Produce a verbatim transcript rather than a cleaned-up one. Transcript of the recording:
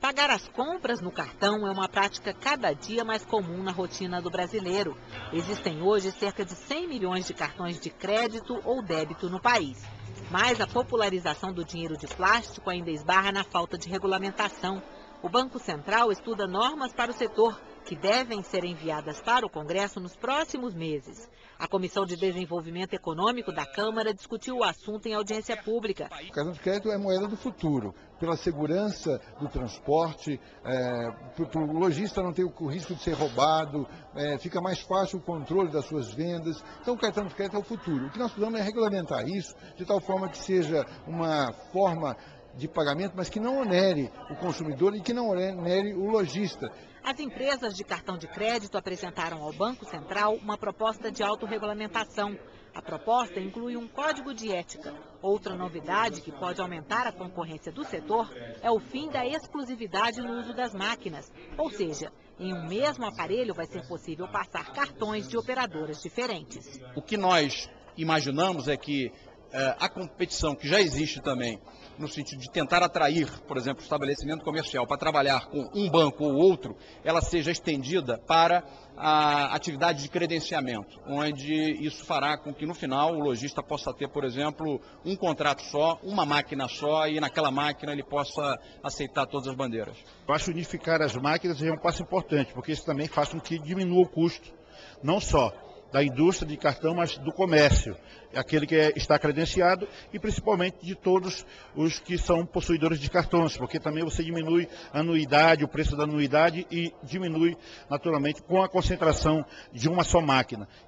Pagar as compras no cartão é uma prática cada dia mais comum na rotina do brasileiro. Existem hoje cerca de cem milhões de cartões de crédito ou débito no país. Mas a popularização do dinheiro de plástico ainda esbarra na falta de regulamentação. O Banco Central estuda normas para o setor, que devem ser enviadas para o Congresso nos próximos meses. A Comissão de Desenvolvimento Econômico da Câmara discutiu o assunto em audiência pública. O cartão de crédito é moeda do futuro, pela segurança do transporte, é, para o lojista não ter o risco de ser roubado, é, fica mais fácil o controle das suas vendas. Então o cartão de crédito é o futuro. O que nós precisamos é regulamentar isso de tal forma que seja uma forma de pagamento, mas que não onere o consumidor e que não onere o lojista. As empresas de cartão de crédito apresentaram ao Banco Central uma proposta de autorregulamentação. A proposta inclui um código de ética. Outra novidade que pode aumentar a concorrência do setor é o fim da exclusividade no uso das máquinas. Ou seja, em um mesmo aparelho vai ser possível passar cartões de operadoras diferentes. O que nós imaginamos é que é, a competição que já existe também, no sentido de tentar atrair, por exemplo, o estabelecimento comercial para trabalhar com um banco ou outro, ela seja estendida para a atividade de credenciamento, onde isso fará com que no final o lojista possa ter, por exemplo, um contrato só, uma máquina só, e naquela máquina ele possa aceitar todas as bandeiras. Eu acho que unificar as máquinas é um passo importante, porque isso também faz com que diminua o custo, não só da indústria de cartão, mas do comércio, aquele que é, está credenciado, e principalmente de todos os que são possuidores de cartões, porque também você diminui a anuidade, o preço da anuidade, e diminui naturalmente com a concentração de uma só máquina.